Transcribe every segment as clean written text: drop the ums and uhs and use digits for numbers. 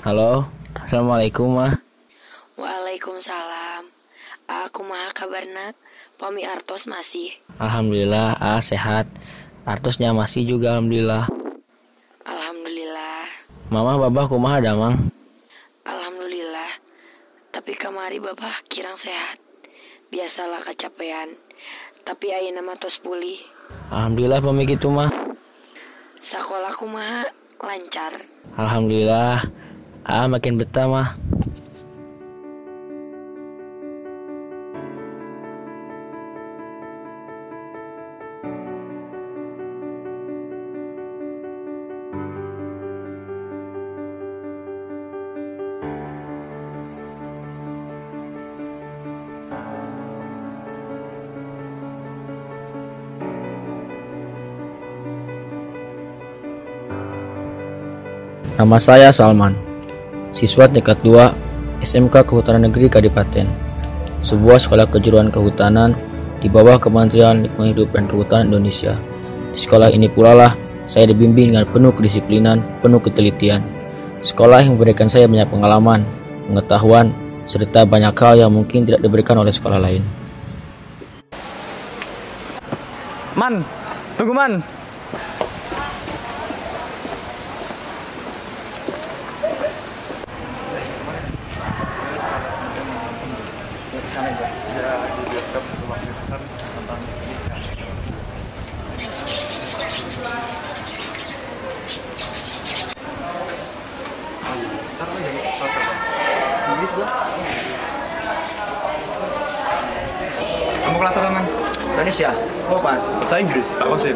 Halo, assalamualaikum mah. Waalaikumsalam. Kumaha kabarna? Pami artos masih. Alhamdulillah, sehat. Artusnya masih juga alhamdulillah. Alhamdulillah. Mama babah kumaha damang? Alhamdulillah. Tapi kamari babah kirang sehat. Biasalah kecapean. Tapi ayeuna mah tos pulih. Alhamdulillah pami kitu mah. Sakola kumaha lancar. Alhamdulillah, makin betah mah. Nama saya Salman, siswa tingkat 2 SMK Kehutanan Negeri Kadipaten, sebuah sekolah kejuruan kehutanan di bawah Kementerian Lingkungan Hidup dan Kehutanan Indonesia. Di sekolah ini pula lah saya dibimbing dengan penuh kedisiplinan, penuh ketelitian. Sekolah yang memberikan saya banyak pengalaman, pengetahuan, serta banyak hal yang mungkin tidak diberikan oleh sekolah lain. Man, tunggu Man. Kamu kelas apa, Man? Indonesia, Bapak. Bahasa Inggris, Pak Kosim.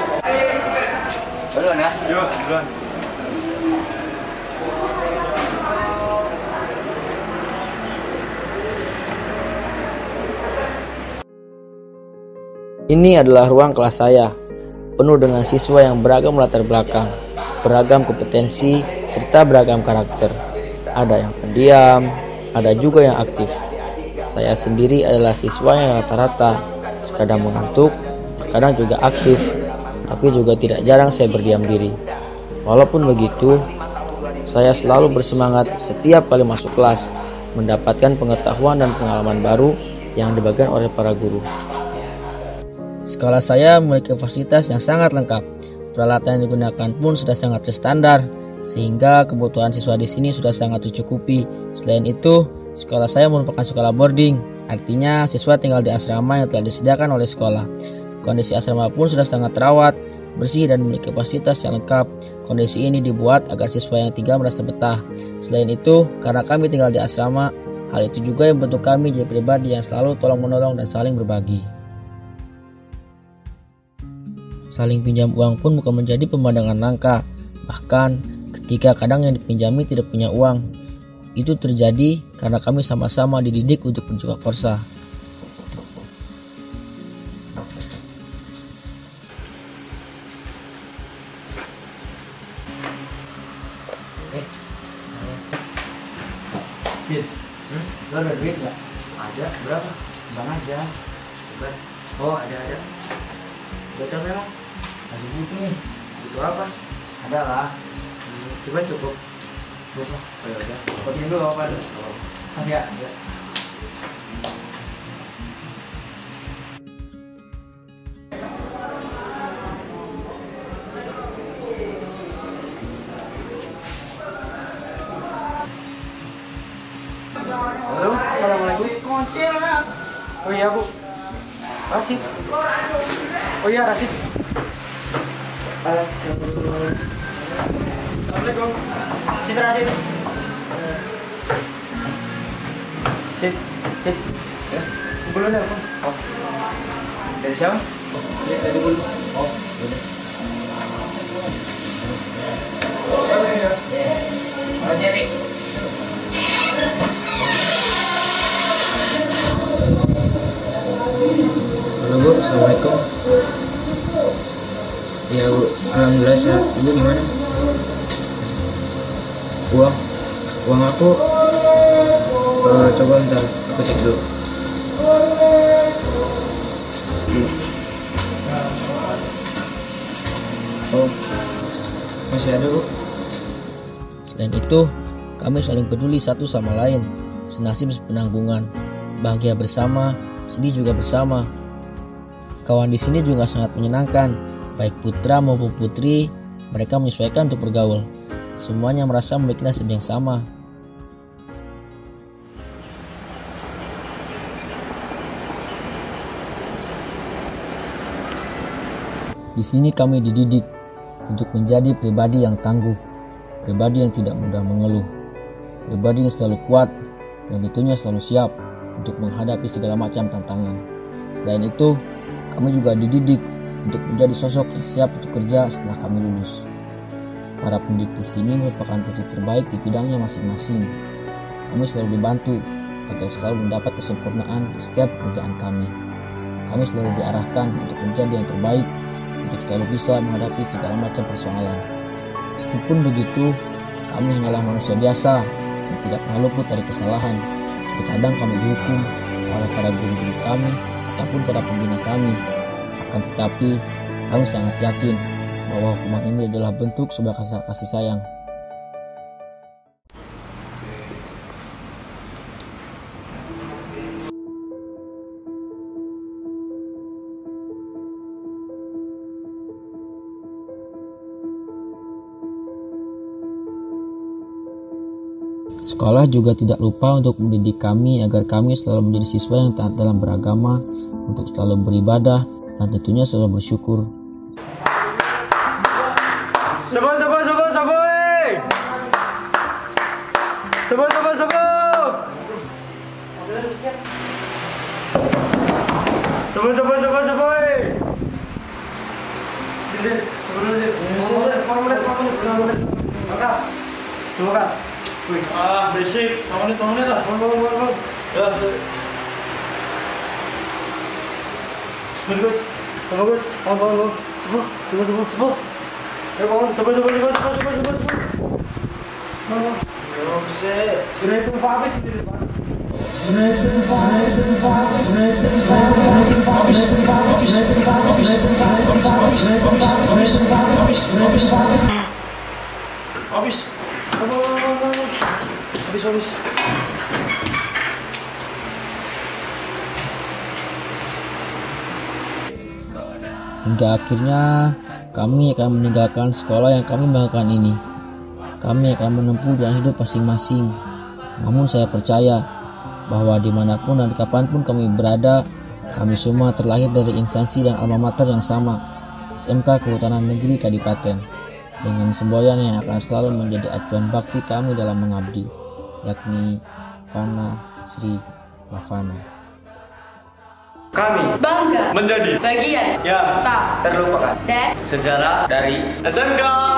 Duluan ya. Yuk, duluan. Ini adalah ruang kelas saya, penuh dengan siswa yang beragam latar belakang, beragam kompetensi, serta beragam karakter. Ada yang pendiam, ada juga yang aktif. Saya sendiri adalah siswa yang rata-rata, terkadang mengantuk, terkadang juga aktif, tapi juga tidak jarang saya berdiam diri. Walaupun begitu, saya selalu bersemangat setiap kali masuk kelas, mendapatkan pengetahuan dan pengalaman baru yang dibagikan oleh para guru. Sekolah saya memiliki fasilitas yang sangat lengkap. Peralatan yang digunakan pun sudah sangat terstandar, sehingga kebutuhan siswa di sini sudah sangat tercukupi. Selain itu, sekolah saya merupakan sekolah boarding, artinya siswa tinggal di asrama yang telah disediakan oleh sekolah. Kondisi asrama pun sudah sangat terawat, bersih dan memiliki fasilitas yang lengkap. Kondisi ini dibuat agar siswa yang tinggal merasa betah. Selain itu, karena kami tinggal di asrama, hal itu juga yang membentuk kami jadi pribadi yang selalu tolong-menolong dan saling berbagi. Saling pinjam uang pun bukan menjadi pemandangan langka. Bahkan ketika kadang yang dipinjami tidak punya uang, itu terjadi karena kami sama-sama dididik untuk berjiwa korsa. Sid, lo ada duit nggak? Ada, berapa? Bang aja. Coba. Oh, ada. Betul memang. Lagi butuh nih. Butuh apa? Ada lah. Coba cukup. Cukup. Oh ya udah. Kopiin dulu apa ada? Kasih ya. Halo, assalamualaikum. Oh iya Bu. Rasid. Oh iya Rasid. Assalamualaikum. Situ Rasid. Sid. Ya. Kumpulin ya, Bang. Oh. Dari siapa? Iya, dari Bu. Oh, udah. Makasih, Rik. Halo Bu, assalamualaikum. Ya Bu, alhamdulillah sehat. Ibu gimana? Uang aku coba bentar, aku cek dulu. Oh, masih ada Bu. Selain itu, Kami saling peduli satu sama lain, senasib sepenanggungan, bahagia bersama, sedih juga bersama. Kawan di sini juga sangat menyenangkan, baik putra maupun putri, mereka menyesuaikan untuk bergaul. Semuanya merasa memiliki nasib yang sama. Di sini kami dididik untuk menjadi pribadi yang tangguh, pribadi yang tidak mudah mengeluh, pribadi yang selalu kuat dan tentunya selalu siap untuk menghadapi segala macam tantangan. Selain itu, kami juga dididik untuk menjadi sosok yang siap untuk kerja setelah kami lulus. Para pendidik di sini merupakan pendidik terbaik di bidangnya masing-masing. Kami selalu dibantu agar selalu mendapat kesempurnaan di setiap pekerjaan kami. Kami selalu diarahkan untuk menjadi yang terbaik, untuk selalu bisa menghadapi segala macam persoalan. Meskipun begitu, kami hanyalah manusia biasa yang tidak pernah luput dari kesalahan. Terkadang kami dihukum oleh para guru-guru kami ataupun para pembina kami. Akan tetapi, kami sangat yakin bahwa hukuman ini adalah bentuk sebuah kasih sayang. Sekolah juga tidak lupa untuk mendidik kami agar kami selalu menjadi siswa yang taat dalam beragama, untuk selalu beribadah, dan tentunya selalu bersyukur. Sabo. Ah, berisik. 5 menit lah. Bangun. Ya. Bagus. Bangun. Sabo. Ya bangun. Sabo. Bangun. Ya, bisa. Sudah itu habis di depan. Habis. Hingga akhirnya kami akan meninggalkan sekolah yang kami banggakan ini. Kami akan menempuh jalan hidup masing-masing. Namun saya percaya bahwa dimanapun dan kapanpun kami berada, kami semua terlahir dari instansi dan alma mater yang sama, SMK Kehutanan Negeri Kadipaten, dengan semboyan yang akan selalu menjadi acuan bakti kami dalam mengabdi, yakni Fana Sri Wafana. Kami bangga menjadi bagian yang tak Terlupakan dan sejarah dari SMK